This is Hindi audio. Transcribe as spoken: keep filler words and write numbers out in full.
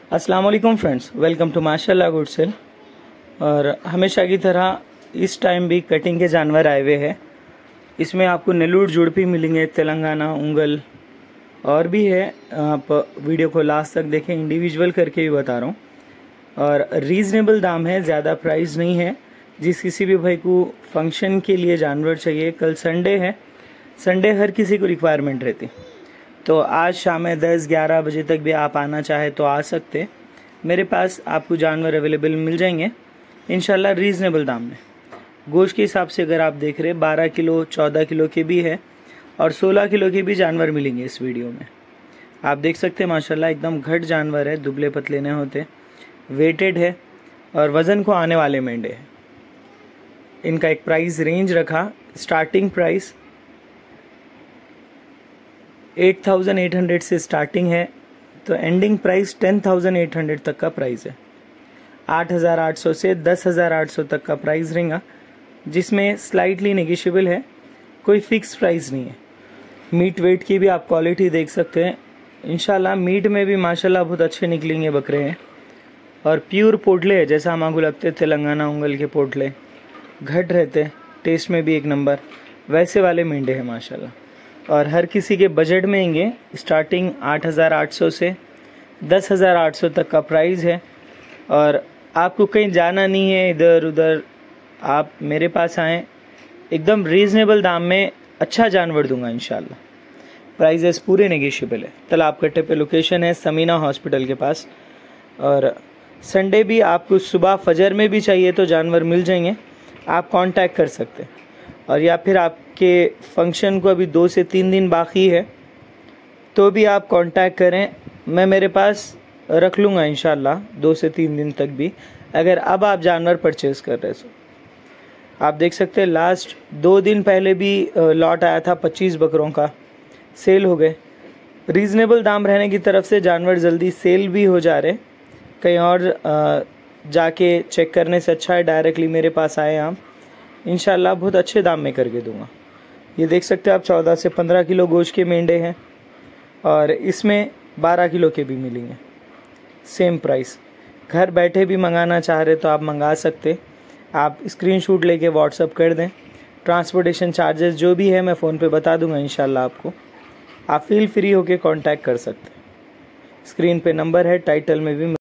अस्सलाम वालेकुम friends, welcome to Mashallah good sale. और हमेशा की तरह इस टाइम भी कटिंग के जानवर आए हुए हैं। इसमें आपको नेल्लूर जुड़पी मिलेंगे, तेलंगाना उंगल और भी है। आप वीडियो को लास्ट तक देखें, इंडिविजुअल करके भी बता रहा हूँ। और रीज़नेबल दाम है, ज़्यादा प्राइस नहीं है। जिस किसी भी भाई को फंक्शन के लिए जानवर चाहिए, कल संडे है, संडे हर किसी को रिक्वायरमेंट रहती, तो आज शाम में दस ग्यारह बजे तक भी आप आना चाहे तो आ सकते। मेरे पास आपको जानवर अवेलेबल मिल जाएंगे इंशाल्लाह रीज़नेबल दाम में। गोश्त के हिसाब से अगर आप देख रहे बारह किलो चौदह किलो के भी है और सोलह किलो के भी जानवर मिलेंगे इस वीडियो में। आप देख सकते हैं माशाल्लाह एकदम घट जानवर है, दुबले पतले नहीं होते, वेटेड है और वज़न को आने वाले मेंढे हैं। इनका एक प्राइस रेंज रखा, starting price eight thousand eight hundred से स्टार्टिंग है, तो ending price ten thousand eight hundred तक का प्राइस है। आठ हज़ार आठ सौ से दस हज़ार आठ सौ तक का प्राइस रहेगा, जिसमें स्लाइटली नेगोशिएबल है, कोई फिक्स प्राइस नहीं है। मीट वेट की भी आप क्वालिटी देख सकते हैं। इंशाल्लाह मीट में भी माशाल्लाह बहुत अच्छे निकलेंगे बकरे हैं और प्योर पोटले है, जैसा हमारे लगते तेलंगाना उंगल के पोटले घट रहते, टेस्ट में भी एक नंबर, वैसे वाले मेंढे हैं माशाल्लाह। और हर किसी के बजट में आएंगे। स्टार्टिंग आठ हज़ार आठ सौ से दस हज़ार आठ सौ तक का प्राइस है। और आपको कहीं जाना नहीं है इधर उधर, आप मेरे पास आएँ, एकदम रीज़नेबल दाम में अच्छा जानवर दूंगा इंशाल्लाह। प्राइजेस पूरे नेगोशिएबल है। तालाब कट्टे पे लोकेशन है, समीना हॉस्पिटल के पास। और संडे भी आपको सुबह फजर में भी चाहिए तो जानवर मिल जाएंगे, आप कांटेक्ट कर सकते हैं। और या फिर आपके फंक्शन को अभी दो से तीन दिन बाकी है तो भी आप कांटेक्ट करें, मैं मेरे पास रख लूँगा इंशाल्लाह दो से तीन दिन तक भी, अगर अब आप जानवर परचेज़ कर रहे हो। आप देख सकते हैं लास्ट दो दिन पहले भी लॉट आया था, पच्चीस बकरों का सेल हो गए। रीज़नेबल दाम रहने की तरफ से जानवर जल्दी सेल भी हो जा रहे। कहीं और जाके चेक करने से अच्छा है डायरेक्टली मेरे पास आए आप, इंशाल्लाह बहुत अच्छे दाम में करके दूंगा। ये देख सकते हैं आप चौदह से पंद्रह किलो गोश्त के मेंढे हैं और इसमें बारह किलो के भी मिलेंगे, सेम प्राइस। घर बैठे भी मंगाना चाह रहे तो आप मंगा सकते, आप स्क्रीनशॉट लेके व्हाट्सअप कर दें। ट्रांसपोर्टेशन चार्जेस जो भी है मैं फ़ोन पे बता दूंगा इंशाल्लाह आपको, आप फील फ्री होके कांटेक्ट कर सकते। स्क्रीन पे नंबर है, टाइटल में भी